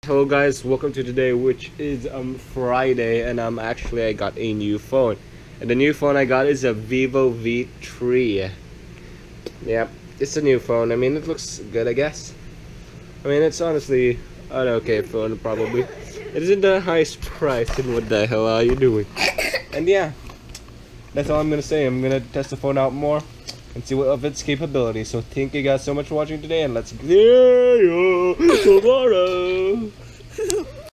Hello guys, welcome to today, which is Friday, and actually I got a new phone, and the new phone I got is a Vivo V3. Yep, it's a new phone. I mean, it looks good, I guess. I mean, it's honestly an okay phone, probably. It isn't the highest price, and what the hell are you doing? And yeah, that's all I'm gonna say. I'm gonna test the phone out more and see what of its capabilities. So thank you guys so much for watching today, and let's see you tomorrow.